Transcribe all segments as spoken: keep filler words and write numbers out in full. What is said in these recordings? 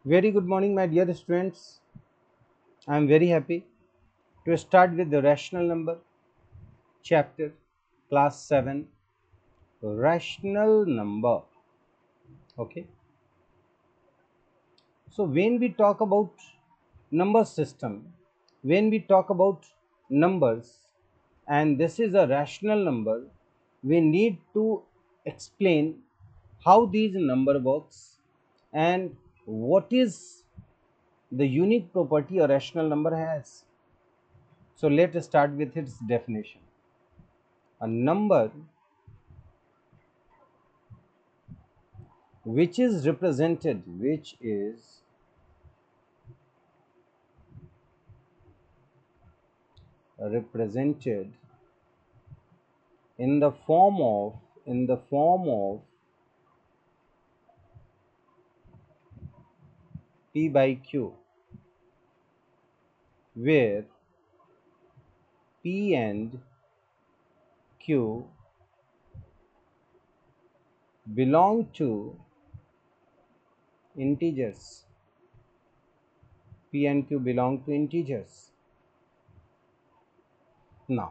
Very good morning, my dear students. I am very happy to start with the rational number chapter, class seven, rational number. Okay. So, when we talk about number system, when we talk about numbers, and this is a rational number, we need to explain how these number works and what is the unique property a rational number has. So let's start with its definition. A number which is represented, which is represented in the form of in the form of p by q, where p and q belong to integers. P and q belong to integers. Now,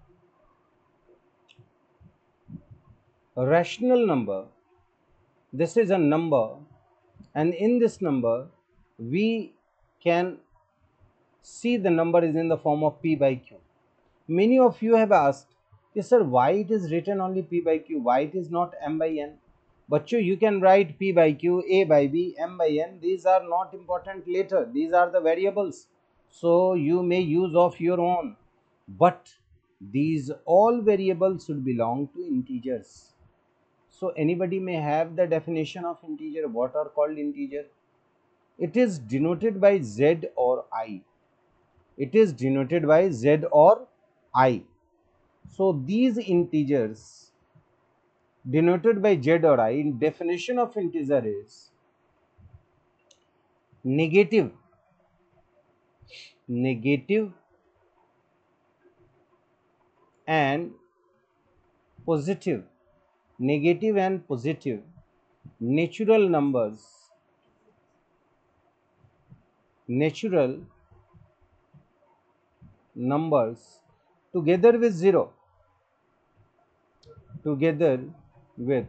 a rational number, this is a number, and in this number we can see the number is in the form of p by q. Many of you have asked, yes sir, why it is written only p by q, why it is not m by n? But you can write p by q, a by b, m by n. These are not important later, these are the variables, so you may use of your own, but these all variables should belong to integers. So anybody may have the definition of integer. What are called integer? It is denoted by z or I. It is denoted by z or I. So these integers denoted by z or I, in definition of integer is negative, negative and positive, negative and positive natural numbers, natural numbers together with zero, together with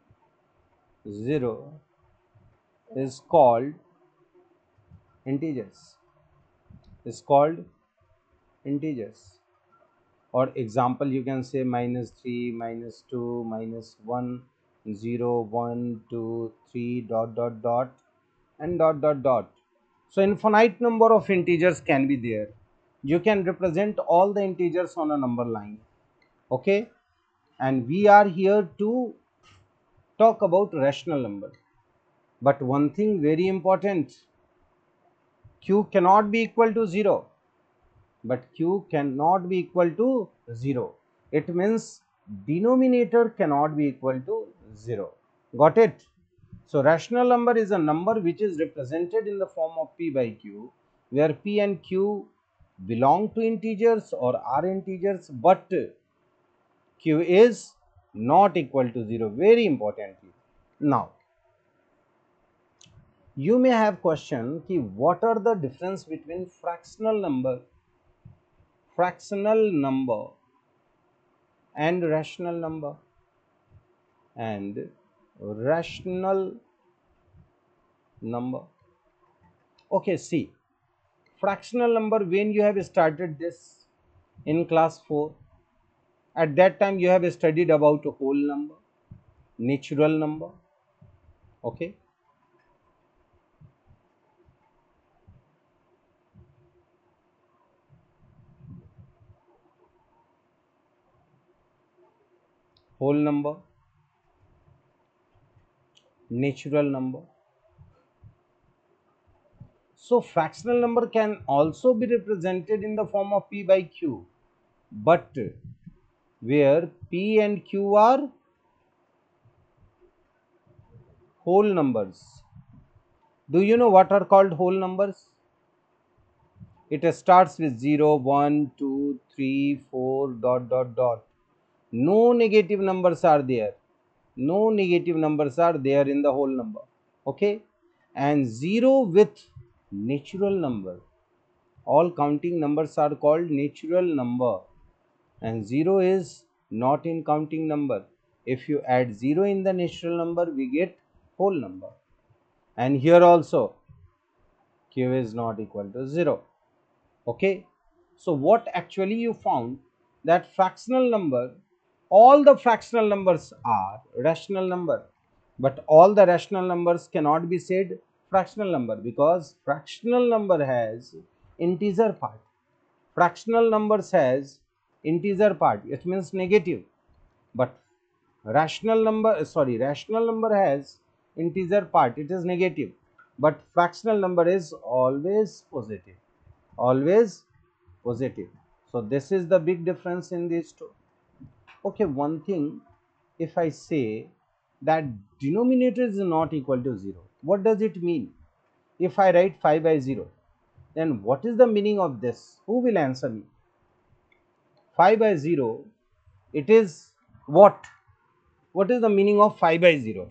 zero is called integers, is called integers. Or example, you can say minus three, minus two, minus one, zero, one, two, three, dot dot dot, and dot dot dot. So infinite number of integers can be there. You can represent all the integers on a number line. Okay, and we are here to talk about rational number. But one thing very important, q cannot be equal to zero. But q cannot be equal to zero. It means denominator cannot be equal to zero. Got it? So rational number is a number which is represented in the form of p by q, where p and q belong to integers or are integers, but q is not equal to zero. Very importantly. Now, you may have question ki what are the difference between fractional number, fractional number and rational number and rational number. Okay, see, fractional number, when you have started this in class four, at that time you have studied about whole number, natural number. Okay, whole number, natural number. So fractional number can also be represented in the form of p by q, but where p and q are whole numbers. Do you know what are called whole numbers? It starts with zero, one, two, three, four, dot dot dot. No negative numbers are there. No negative numbers are there in the whole number. Okay. and zero with natural number. All counting numbers are called natural number, and zero is not in counting number. If you add zero in the natural number, we get whole number. And here also q is not equal to zero. Okay, so what actually you found, that fractional number, all the fractional numbers are rational number, but all the rational numbers cannot be said fractional number, because fractional number has integer part. Fractional numbers has integer part, it means negative, but rational number, sorry, rational number has integer part, it is negative, but fractional number is always positive, always positive. So this is the big difference in these two. Okay, one thing, if I say that denominator is not equal to zero, what does it mean? If I write five by zero, then what is the meaning of this? Who will answer me? five by zero, it is what? What is the meaning of five by zero?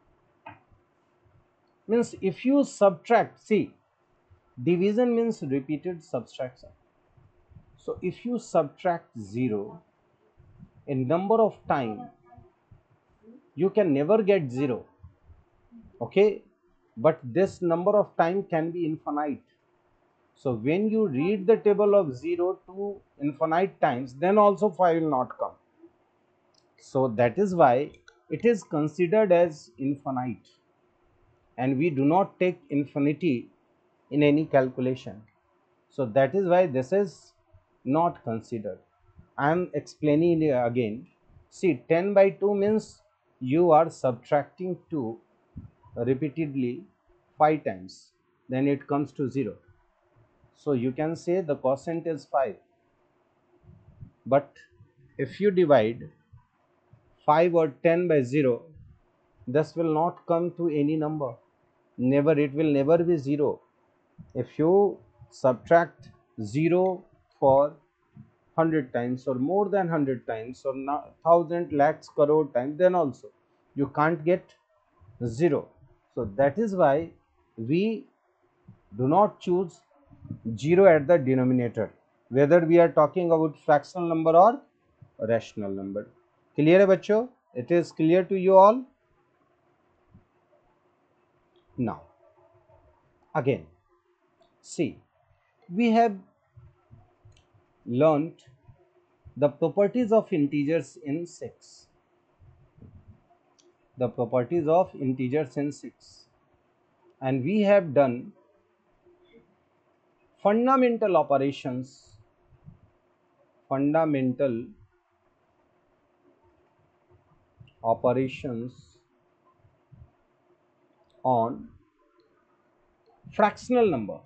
Means if you subtract, see, division means repeated subtraction. So if you subtract zero a number of time, you can never get zero. Okay, but this number of time can be infinite. So when you read the table of zero to infinite times, then also five will not come. So that is why it is considered as infinite, and we do not take infinity in any calculation. So that is why this is not considered. I am explaining it again. See, ten by two means you are subtracting two repeatedly five times, then it comes to zero. So you can say the quotient is five. But if you divide five or ten by zero, this will not come to any number. Never, it will never be zero. If you subtract zero for one hundred times or more than one hundred times or one thousand lakhs crore times, then also you can't get zero. So that is why we do not choose zero at the denominator, whether we are talking about fractional number or rational number. Clear hai bachcho? It is clear to you all? Now again, see, we have learnt the properties of integers in six. The properties of integers in six, and we have done fundamental operations, fundamental operations on fractional number,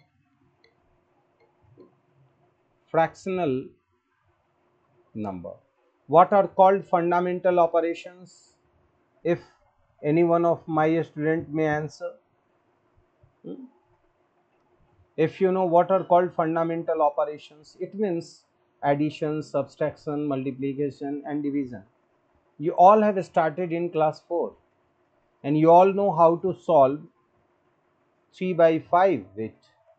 fractional number. What are called fundamental operations? If any one of my student may answer. Hmm? If you know what are called fundamental operations, it means addition, subtraction, multiplication and division. You all have started in class four, and you all know how to solve three by five with.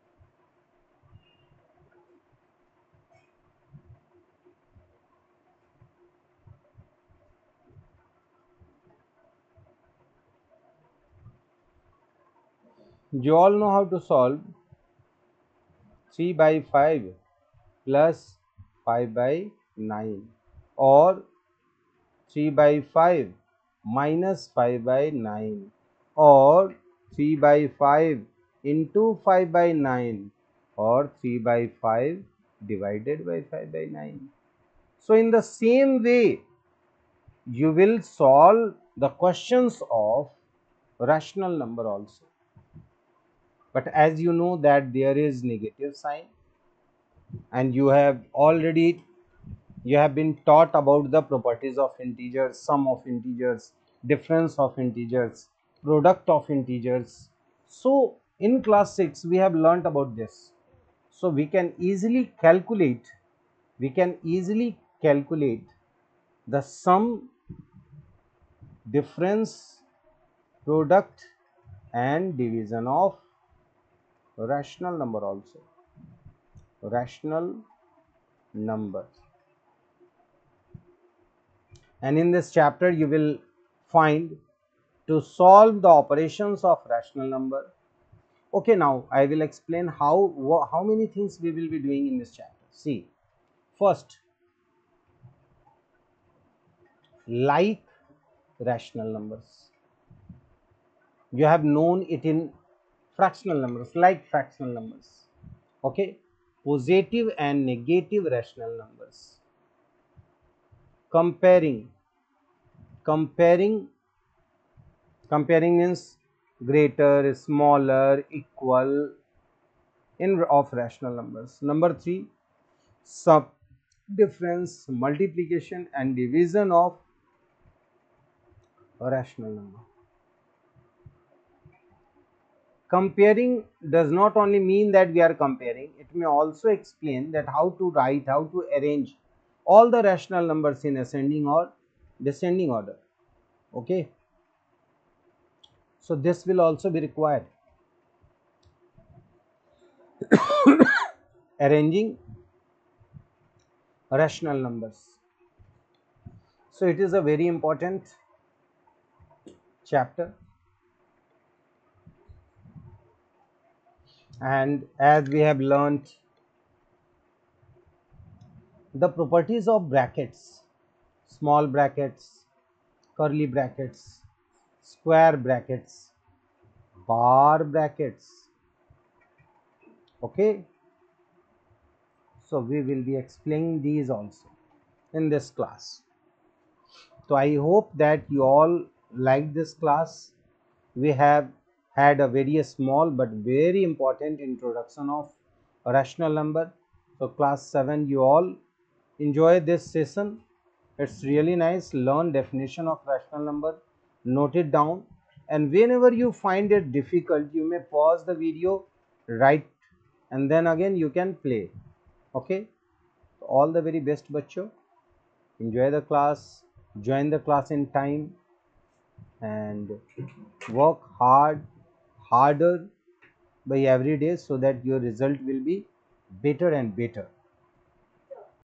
You all know how to solve three by five plus five by nine, or three by five minus five by nine, or three by five into five by nine, or three by five divided by five by nine. So in the same way, you will solve the questions of rational number also. But as you know that there is negative sign, and you have already, you have been taught about the properties of integers, sum of integers, difference of integers, product of integers. So in class six we have learnt about this. So we can easily calculate, we can easily calculate the sum, difference, product and division of rational number also. Rational numbers. And in this chapter you will find to solve the operations of rational number. Okay, now I will explain how how many things we will be doing in this chapter. See, first, like rational numbers. You have known it in fractional numbers, like fractional numbers. Okay, positive and negative rational numbers. Comparing, comparing, comparing means greater, smaller, equal in of rational numbers. Number three, sub difference, multiplication and division of a rational number. Comparing does not only mean that we are comparing, it may also explain that how to write, how to arrange all the rational numbers in ascending or descending order. Okay, so this will also be required. Arranging rational numbers. So it is a very important chapter, and as we have learnt the properties of brackets, small brackets, curly brackets, square brackets, bar brackets. Okay, so we will be explaining these also in this class. So I hope that you all like this class. We have had a very small but very important introduction of a rational number. So class seven, you all enjoy this session. It's really nice. Learn definition of rational number, note it down, and whenever you find it difficult, you may pause the video, write, and then again you can play. Okay, all the very best, bachcho. Enjoy the class, join the class in time, and work hard, harder by every day, so that your result will be better and better.